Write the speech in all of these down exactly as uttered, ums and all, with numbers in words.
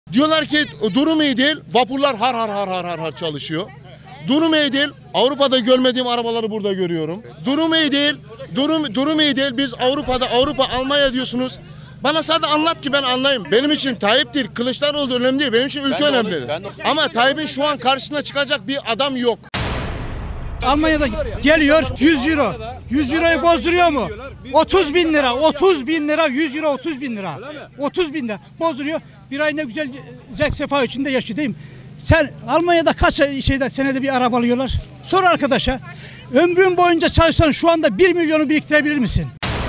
Diyorlar ki durum iyi değil. Vapurlar har har har har har har çalışıyor. Durum iyi değil. Avrupa'da görmediğim arabaları burada görüyorum. Durum iyi değil. Durum durum iyi değil. Biz Avrupa'da Avrupa Almanya diyorsunuz. Bana sadece anlat ki ben anlayayım. Benim için Tayyip'tir, Kılıçdaroğlu önemli değil. Benim için ülke önemli. Ama Tayyip'in şu an karşısına çıkacak bir adam yok. Almanya'da geliyor yüz euro. yüz euroyu bozduruyor mu? otuz bin lira. otuz bin lira. yüz euro otuz bin lira. otuz bin lira bozduruyor. Bir ay ne güzel zevk sefa içinde yaşadayım. Sen Almanya'da kaç şeyde senede bir araba alıyorlar? Sor arkadaşa. Ömrün boyunca çalışsan şu anda bir milyonu biriktirebilir misin?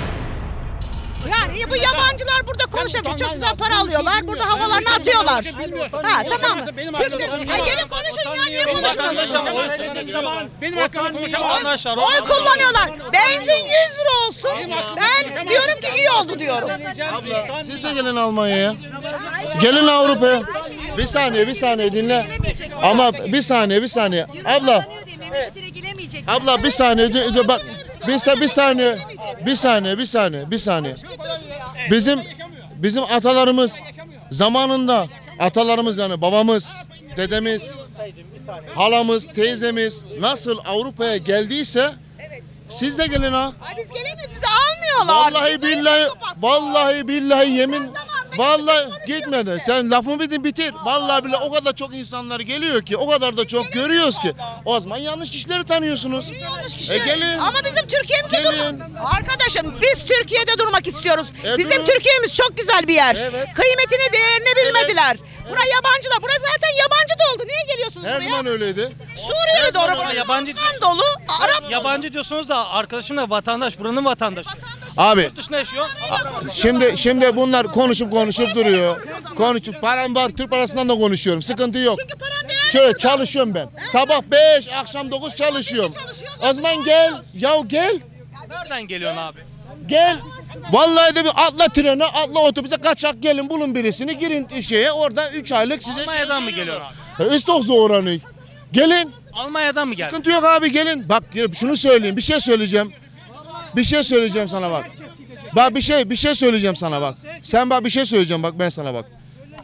Yani bu yabancılar burada konuşabiliyor. Çok güzel para alıyorlar. Burada havalarını atıyorlar. Ha tamam mı? Türkler, ay gelin konuşun ya, niye konuşmuyorsunuz? Benim hakkımda konuşan arkadaşlar. Oy kullanıyorlar. Benzin yüz lira olsun. Ben diyorum ki iyi oldu diyorum. Abla siz de gelin Almanya'ya. Gelin Avrupa'ya. Bir saniye bir saniye dinle. Ama bir saniye bir saniye. Abla. Abla bir saniye bak. Bir, bir saniye. Bir saniye bir saniye bir saniye. Bizim bizim atalarımız zamanında atalarımız yani babamız, dedemiz, halamız, teyzemiz nasıl Avrupa'ya geldiyse siz de gelin ha. Ay biz gelemiyoruz, bizi almıyorlar. Vallahi billahi vallahi billahi yemin vallahi gitmedi. Sen lafımı bitir bitir. Vallahi billahi o kadar çok insanlar geliyor ki, o kadar da çok görüyoruz ki. O zaman yanlış kişileri tanıyorsunuz. Yanlış E kişiler. gelin. Ama bizim Türkiye'mizde Gelin. durmak. Arkadaşım biz Türkiye'de durmak istiyoruz. E, bizim durun. Türkiye'miz çok güzel bir yer. Evet. Kıymetini, değerini bilmediler. Bura yabancılar. Bura zaten yabancı doldu. Niye geliyorsunuz Her buraya? zaman öyleydi. Suriyeli doğru. Burası yabancı kan dolu. Arap Yabancı diyorsunuz da arkadaşım da vatandaş, buranın vatandaşı. Abi Yurt dışında yaşıyor. şimdi şimdi bunlar konuşup konuşup duruyor. Konuşup param var, Türk parasından da konuşuyorum. Sıkıntı yok. çünkü paran değerli. Şöyle çalışıyorum ben. Sabah beş, akşam dokuz çalışıyorum. O zaman gel. Ya gel. Nereden geliyorsun abi? Gel. Vallahi de bir atla trene, atla otobüse, kaçak gelin bulun birisini, girin şeye, orada üç aylık size. Almanya'dan mı geliyor abi? Ist doch so oder nicht? Gelin. Almanya'dan mı geldi? Sıkıntı yok abi, gelin. Bak şunu söyleyeyim, bir şey söyleyeceğim. Bir şey söyleyeceğim sana bak. Bak bir şey bir şey söyleyeceğim sana bak. Sen bak bir şey söyleyeceğim bak ben sana bak.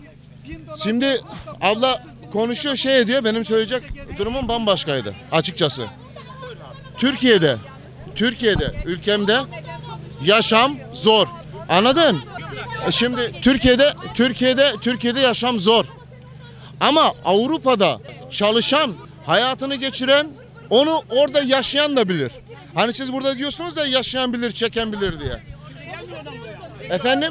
Şimdi abla konuşuyor şey diyor, benim söyleyecek durumum bambaşkaydı açıkçası. Türkiye'de Türkiye'de ülkemde yaşam zor. Anladın? E Şimdi Türkiye'de Türkiye'de Türkiye'de yaşam zor. Ama Avrupa'da çalışan, hayatını geçiren, onu orada yaşayan da bilir. Hani siz burada diyorsunuz da yaşayan bilir, çeken bilir diye. Efendim?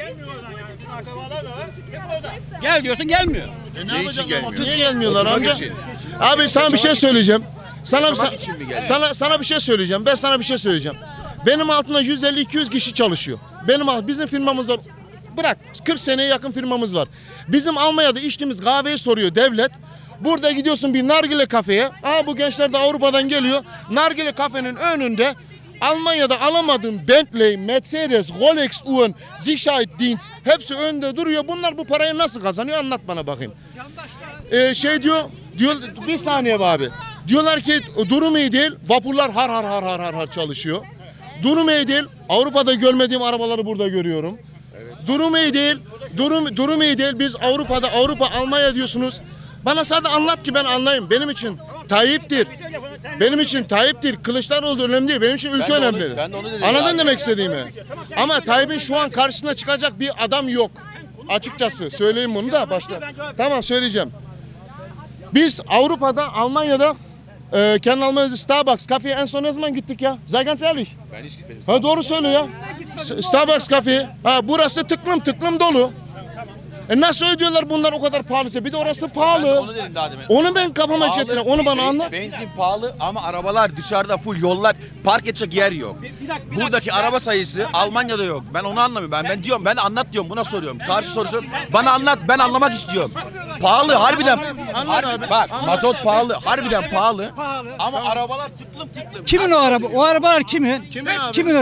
Gel diyorsun gelmiyor. E ne yapacaklar? Niye gelmiyorlar amca? Abi sana bir şey söyleyeceğim. Sana sana sana bir şey söyleyeceğim. Ben sana bir şey söyleyeceğim. Benim altımda yüz elli iki yüz kişi çalışıyor. Benim alt- bizim firmamızda bırak kırk seneye yakın firmamız var. Bizim Almanya'da içtiğimiz kahveyi soruyor devlet. Burada gidiyorsun bir nargile kafeye. Aa bu gençler de Avrupa'dan geliyor. Nargile kafenin önünde Almanya'da alamadığım Bentley, Mercedes, Rolex uğun, Sicherheitsdienst hepsi önde duruyor. Bunlar bu parayı nasıl kazanıyor? Anlat bana bakayım. Ee, şey diyor, diyor bir saniye be abi. Diyorlar ki durum iyi değil. Vapurlar har har har har har har çalışıyor. Durum iyi değil. Avrupa'da görmediğim arabaları burada görüyorum. Durum iyi değil. Durum durum iyi değil. Biz Avrupa'da Avrupa Almanya diyorsunuz. Bana sadece anlat ki ben anlayayım. Benim için Tayyip'tir. Benim için Tayyip'tir. Kılıçdaroğlu önemli değil. Benim için ülke Ben de onu- önemli. ben de onu dedim Anladın yani. demek istediğimi? Ama Tayyip'in şu an karşısına çıkacak bir adam yok. Açıkçası söyleyeyim bunu da başta. Tamam söyleyeceğim. Biz Avrupa'da, Almanya'da e, kendi Almanya'da Starbucks kafeye en son ne zaman gittik ya? Sei ganz ehrlich. Ben hiç gitmedim. Ha doğru söylüyor ya. S- Starbucks kafe. Ha burası tıklım tıklım dolu. E nasıl ödüyorlar bunlar o kadar pahalıysa? Bir de orası Ben de pahalı. onu dedim daha demin. Onu ben kafama Pahalı, getireyim. Onu bana ben- anlat. Benzin pahalı ama arabalar dışarıda full, yollar, park edecek yer yok. Buradaki araba sayısı Almanya'da yok. Ben onu anlamıyorum. Ben ben diyorum, ben anlat diyorum, buna soruyorum. Karşı sorusu bana anlat, ben anlamak istiyorum. Pahalı harbiden. Anlat Harbi- abi. Bak Anlat. mazot pahalı, harbiden pahalı. Pahalı. Ama arabalar tıklım tıklım. Kimin o araba? O arabalar kimin? Kimin abi? Kimin araba?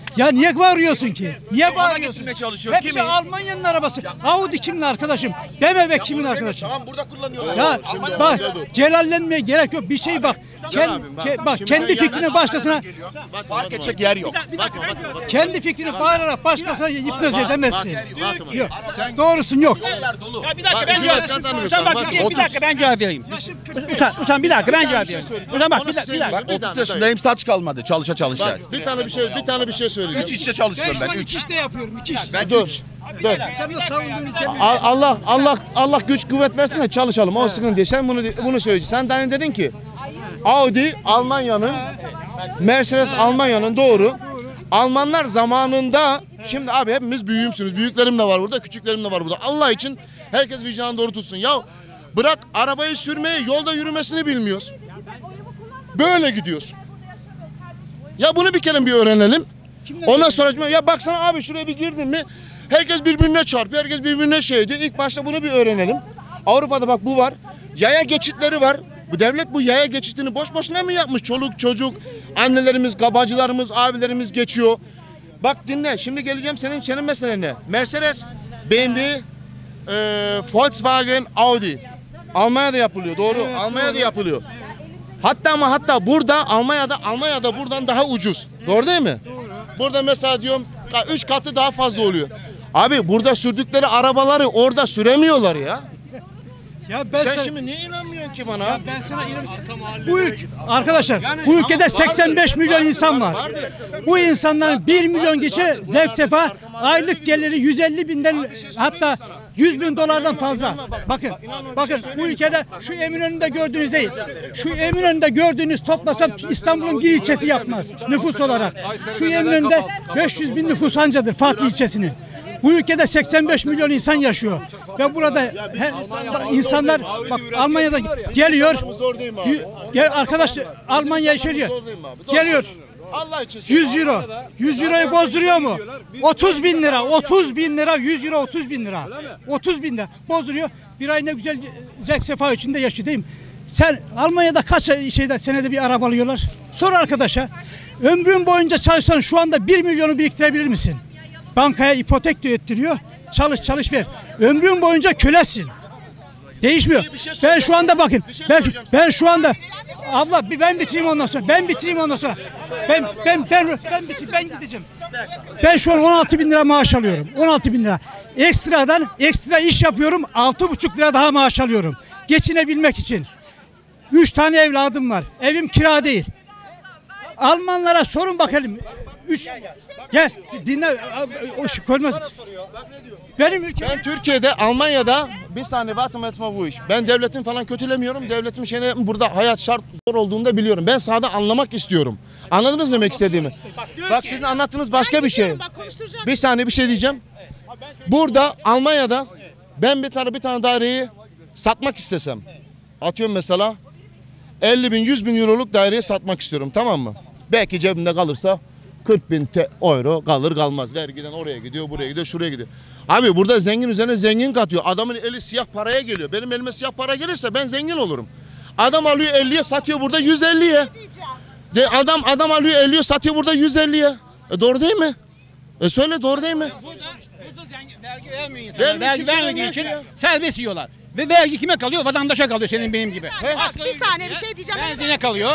Ya niye bağırıyorsun ki? Niye bağırıyorsun? getirmeye çalışıyor. Hepsi Kimi? Almanya'nın arabası. Audi kimin arkadaşım? B M W kimin arkadaşım? Tamam burada kullanıyorlar. Ya Şimdi bak amca dur. celallenmeye gerek yok. Bir şey bak. Kend, abim, bak. ke- bak Şimdi kendi sen fikrini başkasına Park edecek yer yok. Bakma bakma bakma. kendi fikrini bağırarak başkasına hipnoz edemezsin. Bakma, bakma. Yok. Doğrusun yok. Yollar dolu. Ya bir dakika Bak, ben iki cevap başkan tanımıyorsun. Ulan bak Bak, bir, bir otuz. dakika ben cevap vereyim. Ulan, ulan bir dakika ben cevap vereyim. Ulan bak bir dakika. Bir dakika. Bak otuz yaşındayım saç kalmadı çalışa çalışa. Bak bir tane bir şey bir tane bir şey söyleyeceğim. Üç işte Ben çalışıyorum şu an ben iki üç. işte yapıyorum. iki iş. Ben Dur. üç. Dur. Sen de savunduğun ülkenin A- Allah Allah Allah güç kuvvet versin de çalışalım. O sıkıntı değil. Sen bunu bunu söyleyeceksin. Sen daha önce dedin ki Audi Almanya'nın, Mercedes Almanya'nın, doğru. Almanlar zamanında, şimdi abi hepimiz büyüğümsünüz. Büyüklerim de var burada, küçüklerim de var burada. Allah için herkes vicdanı doğru tutsun. Ya bırak arabayı sürmeyi, yolda yürümesini bilmiyoruz. Böyle gidiyorsun. Ya bunu bir kere bir öğrenelim. Ondan sonra ya baksana abi şuraya bir girdin mi herkes birbirine çarpıyor, herkes birbirine şey diyor. İlk başta bunu bir öğrenelim. Avrupa'da bak bu var. Yaya geçitleri var. Bu devlet bu yaya geçitini boş boşuna mı yapmış? Çoluk çocuk, annelerimiz, bacılarımız, abilerimiz geçiyor. Bak dinle, şimdi geleceğim senin senin meselene. Mercedes, B M W, e, Volkswagen, Audi. Almanya'da yapılıyor, doğru. Evet, Almanya'da doğru. yapılıyor. Hatta ama hatta burada Almanya'da Almanya'da buradan daha ucuz. Doğru değil mi? Doğru. Burada mesela diyorum üç katı daha fazla oluyor. Abi burada sürdükleri arabaları orada süremiyorlar ya. Ya ben Sen sana- şimdi niye inanmıyorsun ki bana? Ya ben sana inan- Bu ülke arkadaşlar Yani bu ülkede tamam, seksen beş vardır, milyon vardır, insan var. vardır. Bu insanların bir milyon kişi zevk sefa aylık geliri yüz elli binden hatta yüz bin dolardan fazla. Bakın bakın bu ülkede şu Eminönü'nde gördüğünüz değil. Şu Eminönü'nde gördüğünüz toplasam İstanbul'un bir ilçesi yapmaz nüfus olarak. Şu Eminönü'nde beş yüz bin nüfus ancadır Fatih ilçesinin. Bu ülkede seksen beş milyon insan yaşıyor ve burada he, insanlar bak Almanya'da geliyor. y- Gel arkadaş Almanya içeriyor. Geliyor. Allah için. yüz euro. yüz euroyu bozduruyor mu? otuz bin lira. otuz bin lira. yüz euro otuz bin lira. otuz bin lira bozduruyor. Bir ay ne güzel zevk sefa içinde yaşıyor değil mi? Sen Almanya'da kaç şeyde senede bir araba alıyorlar? Sor arkadaşa. Ömrün boyunca çalışsan şu anda bir milyonu biriktirebilir misin? Bankaya ipotek de öttürüyor. Çalış çalış ver. Ömrün boyunca kölesin. Değişmiyor. Ben şu anda bakın. Ben, ben şu anda abla bir ben bitireyim ondan sonra. Ben bitireyim ondan sonra. Ben ben ben ben, bitir, ben gideceğim. Ben şu an on altı bin lira maaş alıyorum. on altı bin lira. Ekstradan ekstra iş yapıyorum. altı buçuk lira daha maaş alıyorum. Geçinebilmek için. Üç tane evladım var. Evim kira değil. Almanlara sorun bakalım. Üç, gel dinle. O şey koymaz. Benim ülkem. Ben Türkiye'de, Almanya'da bir saniye bakım etme bu iş. Ben devletin falan kötülemiyorum. Devletin şeyine burada hayat şart zor olduğunu da biliyorum. Ben sahada anlamak istiyorum. Anladınız mı demek istediğimi? Bak sizin anlattığınız başka bir şey. Bak, konuşturacağım. Bir saniye bir şey diyeceğim. Burada Almanya'da ben bir tane bir tane daireyi satmak istesem, atıyorum mesela elli bin yüz bin euroluk daireyi satmak istiyorum, tamam mı? Belki cebimde kalırsa kırk bin euro kalır kalmaz. Vergiden oraya gidiyor, buraya gidiyor, şuraya gidiyor. Abi burada zengin üzerine zengin katıyor. Adamın eli siyah paraya geliyor. Benim elime siyah para gelirse ben zengin olurum. Adam alıyor elliye satıyor burada yüz elliye. De adam adam alıyor elliye satıyor burada yüz elliye. E doğru değil mi? E söyle doğru değil mi? Burada zengin- vergi vermiyor insanlar. Vergi Vergi kimse vermediği vermiyor için ya. serbest yiyorlar. Ve vergi kime kalıyor? Vatandaşa kalıyor senin benim gibi. Bak, bir saniye bir şey diyeceğim. Benzine kalıyor.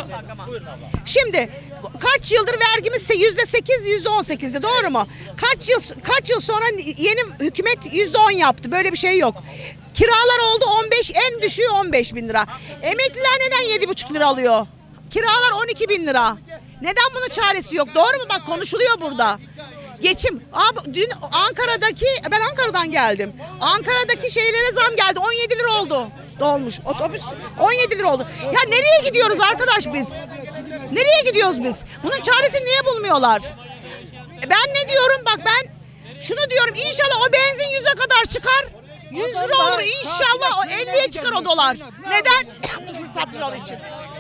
Şimdi kaç yıldır vergimiz yüzde sekiz, yüzde on sekizdi, doğru mu? Kaç yıl kaç yıl sonra yeni hükümet yüzde on yaptı. Böyle bir şey yok. Kiralar oldu on beş, en düşüğü on beş bin lira. Emekliler neden yedi buçuk lira alıyor? Kiralar on iki bin lira. Neden bunun çaresi yok? Doğru mu? Bak konuşuluyor burada. Geçim. Abi dün Ankara'daki, ben Ankara'dan geldim. Ankara'daki şeylere zam geldi. on yedi lira oldu. Dolmuş. Otobüs on yedi lira oldu. Ya nereye gidiyoruz arkadaş biz? Nereye gidiyoruz biz? Bunun çaresini niye bulmuyorlar? Ben ne diyorum? Bak ben şunu diyorum. İnşallah o benzin yüze kadar çıkar. yüz lira olur. İnşallah o elliye çıkar o dolar. Neden? Bu fırsatçılar için.